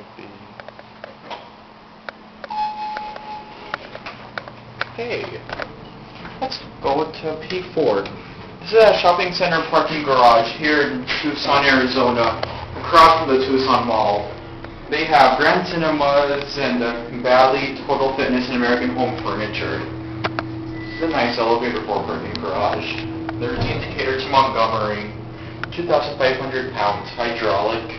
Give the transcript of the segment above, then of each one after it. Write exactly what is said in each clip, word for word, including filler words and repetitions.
would be... Hey, let's go to P four. This is a shopping center parking garage here in Tucson, Arizona, across from the Tucson Mall. They have Grand Cinemas and the Valley Total Fitness and American Home Furniture. This is a nice elevator for parking garage. There's the indicator to Montgomery, two thousand five hundred pounds, hydraulic.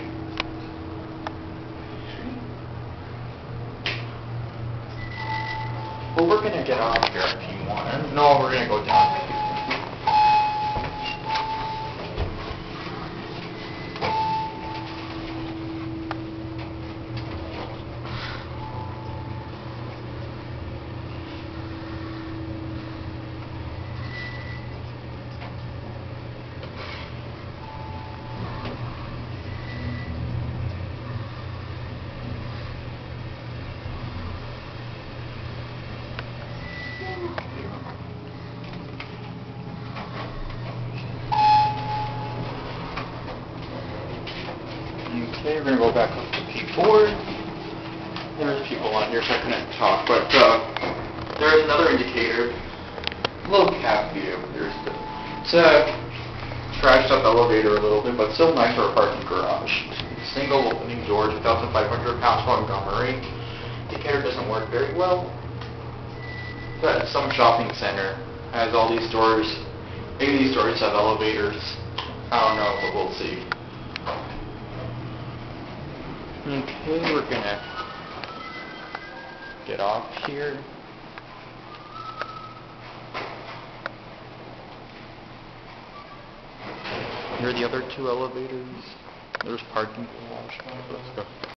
Well, we're going to get off here at P one. No, we're going to go down P one. Okay, we're going to go back up to P four. There's people on here, so I couldn't talk, but uh, there's another indicator. A little cab view. There's the, it's a trashed up elevator a little bit, but still nice for a parking garage. Single opening door, two thousand five hundred pounds, Montgomery. Indicator doesn't work very well. But some shopping center has all these doors. Maybe these doors have elevators. I don't know, but we'll see. Okay, we're gonna get off here. Here are the other two elevators. There's parking garage. Let's go.